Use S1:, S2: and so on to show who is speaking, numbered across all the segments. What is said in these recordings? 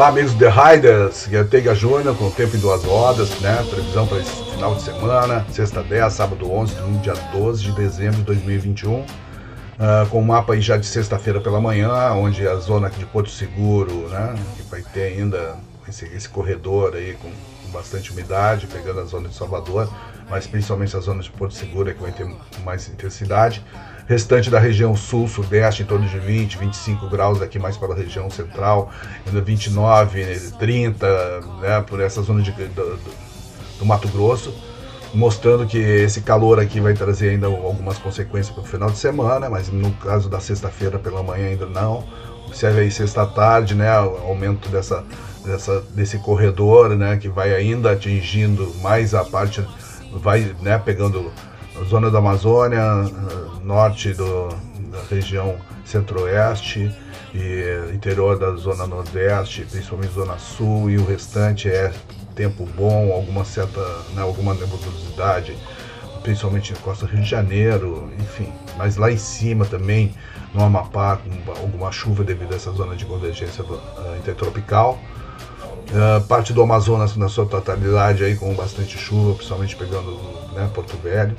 S1: Olá, amigos The Riders, que é Teiga Júnior com o tempo em 2 rodas, né? Previsão para esse final de semana, sexta 10, sábado 11, domingo dia 12 de dezembro de 2021. Com o mapa aí já de sexta-feira pela manhã, onde a zona aqui de Porto Seguro, né? Que vai ter ainda esse corredor aí com bastante umidade, pegando a zona de Salvador, mas principalmente a zona de Porto Seguro é que vai ter mais intensidade. Restante da região sul, sudeste, em torno de 20, 25 graus, aqui mais para a região central, ainda 29, 30, né, por essa zona do Mato Grosso, mostrando que esse calor aqui vai trazer ainda algumas consequências para o final de semana, mas no caso da sexta-feira pela manhã ainda não. Observe aí sexta tarde, né, o aumento desse corredor, né, que vai ainda atingindo mais a parte, vai, né, pegando a zona da Amazônia, norte da região centro-oeste e interior da zona nordeste, principalmente zona sul, e o restante é tempo bom, alguma nebulosidade, principalmente na costa do Rio de Janeiro, enfim, mas lá em cima também, no Amapá, com alguma chuva devido a essa zona de convergência intertropical. Parte do Amazonas na sua totalidade aí com bastante chuva, principalmente pegando, né, Porto Velho.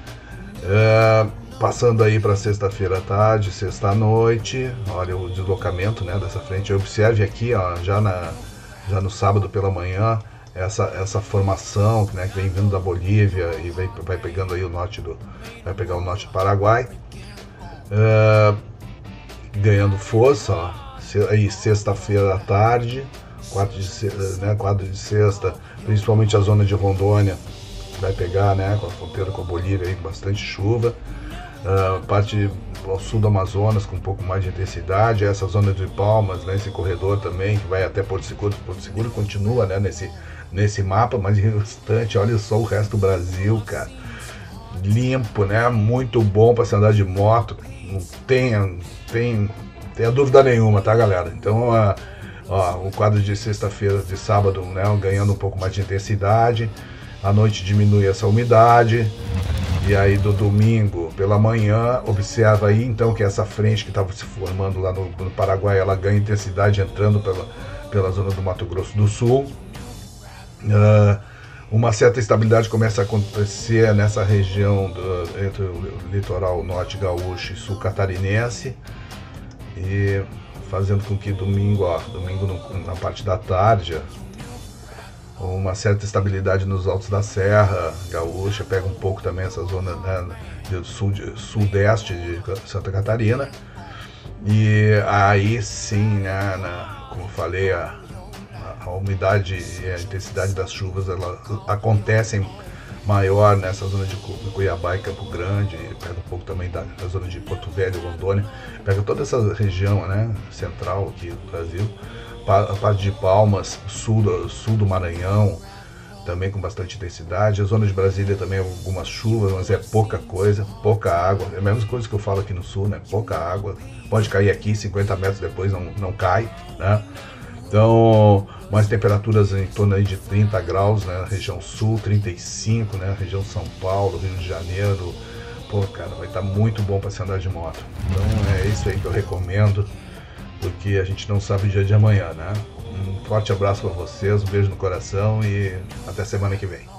S1: Passando aí para sexta-feira à tarde, sexta à noite, olha o deslocamento, né, dessa frente. Observe aqui, ó, já no sábado pela manhã, essa formação, né, que vem vindo da Bolívia e vai pegando aí vai pegar o norte do Paraguai, ganhando força, ó, aí sexta-feira à tarde, quadro de sexta, principalmente a zona de Rondônia vai pegar, né, com a fronteira com a Bolívia aí, com bastante chuva. Parte ao sul do Amazonas com um pouco mais de intensidade, essa zona de Palmas, né, esse corredor também que vai até Porto Seguro. Porto Seguro continua, né, nesse mapa, mas em restante, olha só o resto do Brasil, cara, limpo, né, muito bom para se andar de moto, não tenha dúvida nenhuma, tá, galera? Então, o quadro de sexta-feira, de sábado, né, ganhando um pouco mais de intensidade, à noite diminui essa umidade. E aí do domingo pela manhã, observa aí então que essa frente que estava se formando lá no Paraguai, ela ganha intensidade entrando pela zona do Mato Grosso do Sul. Uma certa estabilidade começa a acontecer nessa região entre o litoral norte gaúcho e sul catarinense, e fazendo com que domingo na parte da tarde, uma certa estabilidade nos altos da Serra Gaúcha, pega um pouco também essa zona, né, do sudeste de Santa Catarina, e aí sim, né, como eu falei, a umidade e a intensidade das chuvas acontecem maior nessa zona de Cuiabá e Campo Grande, pega um pouco também da zona de Porto Velho, Rondônia, pega toda essa região, né, central aqui do Brasil. A parte de Palmas, sul do Maranhão, também com bastante intensidade. A zona de Brasília também algumas chuvas, mas é pouca coisa, pouca água. É a mesma coisa que eu falo aqui no sul, né? Pouca água. Pode cair aqui, 50 metros depois não cai, né? Então, mais temperaturas em torno aí de 30 graus, né? Na região sul, 35, né? Região São Paulo, Rio de Janeiro. Pô, cara, vai estar muito bom para se andar de moto. Então é isso aí que eu recomendo, porque a gente não sabe o dia de amanhã, né? Um forte abraço para vocês, um beijo no coração e até semana que vem.